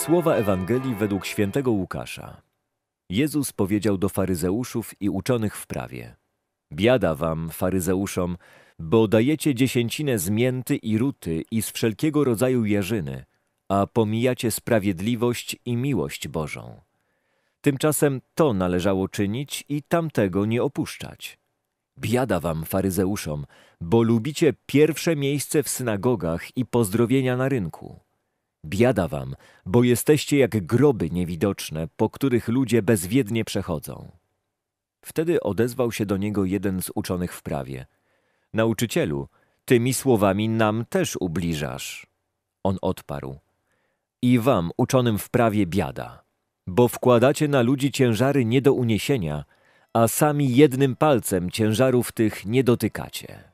Słowa Ewangelii według świętego Łukasza. Jezus powiedział do faryzeuszów i uczonych w prawie: Biada wam, faryzeuszom, bo dajecie dziesięcinę z mięty i ruty i z wszelkiego rodzaju jarzyny, a pomijacie sprawiedliwość i miłość Bożą. Tymczasem to należało czynić i tamtego nie opuszczać. Biada wam, faryzeuszom, bo lubicie pierwsze miejsce w synagogach i pozdrowienia na rynku. Biada wam, bo jesteście jak groby niewidoczne, po których ludzie bezwiednie przechodzą. Wtedy odezwał się do niego jeden z uczonych w prawie: Nauczycielu, tymi słowami nam też ubliżasz. On odparł: I wam, uczonym w prawie, biada, bo wkładacie na ludzi ciężary nie do uniesienia, a sami jednym palcem ciężarów tych nie dotykacie.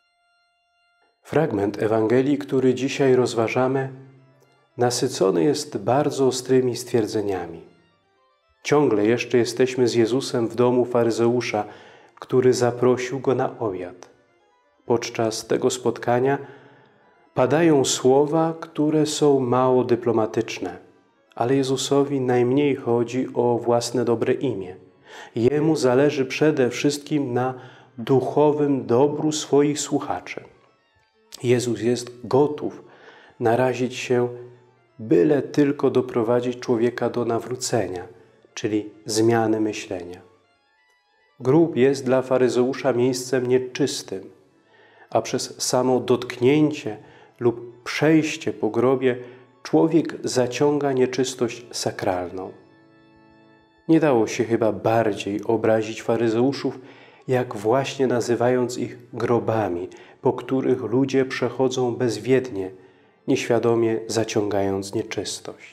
Fragment Ewangelii, który dzisiaj rozważamy, nasycony jest bardzo ostrymi stwierdzeniami. Ciągle jeszcze jesteśmy z Jezusem w domu faryzeusza, który zaprosił Go na obiad. Podczas tego spotkania padają słowa, które są mało dyplomatyczne, ale Jezusowi najmniej chodzi o własne dobre imię. Jemu zależy przede wszystkim na duchowym dobru swoich słuchaczy. Jezus jest gotów narazić się, byle tylko doprowadzić człowieka do nawrócenia, czyli zmiany myślenia. Grób jest dla faryzeusza miejscem nieczystym, a przez samo dotknięcie lub przejście po grobie człowiek zaciąga nieczystość sakralną. Nie dało się chyba bardziej obrazić faryzeuszów, jak właśnie nazywając ich grobami, po których ludzie przechodzą bezwiednie, nieświadomie zaciągając nieczystość.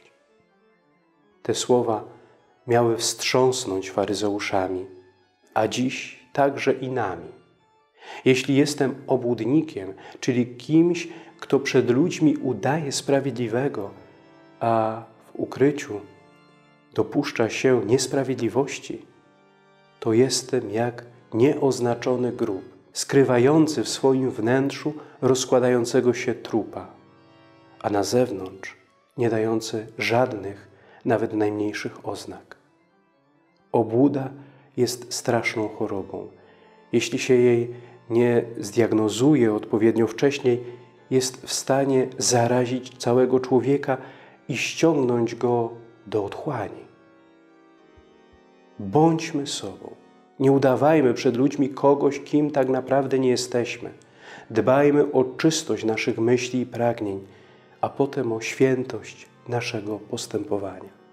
Te słowa miały wstrząsnąć faryzeuszami, a dziś także i nami. Jeśli jestem obłudnikiem, czyli kimś, kto przed ludźmi udaje sprawiedliwego, a w ukryciu dopuszcza się niesprawiedliwości, to jestem jak nieoznaczony grób, skrywający w swoim wnętrzu rozkładającego się trupa, a na zewnątrz nie dający żadnych, nawet najmniejszych oznak. Obłuda jest straszną chorobą. Jeśli się jej nie zdiagnozuje odpowiednio wcześniej, jest w stanie zarazić całego człowieka i ściągnąć go do otchłani. Bądźmy sobą. Nie udawajmy przed ludźmi kogoś, kim tak naprawdę nie jesteśmy. Dbajmy o czystość naszych myśli i pragnień, a potem o świętość naszego postępowania.